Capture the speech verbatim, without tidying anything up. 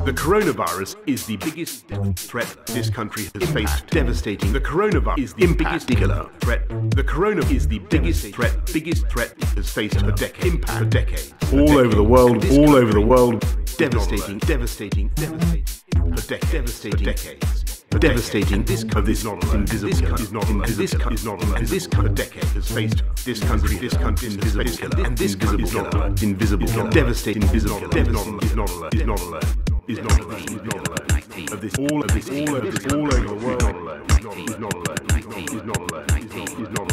The coronavirus is the biggest threat this country has faced. Devastating. The coronavirus is the biggest killer threat. The corona is the biggest threat, biggest threat it has faced for decades. Impact for decades. All over the world, all over the world. Devastating, devastating, devastating. For decades. Devastating. decades. Devastating. This country is not invisible. This country is not invisible. This country is not and this country decade has faced this country. This country invisible killer. And this country is not alone. Invisible killer. Devastating. Invisible. Devastating. Is not alone. Is not alone. Is not alone. Is not alone. Of this all of this all of this all over the world. Is not alone. Is not alone. Is not alone. Is not alone. Is not alone.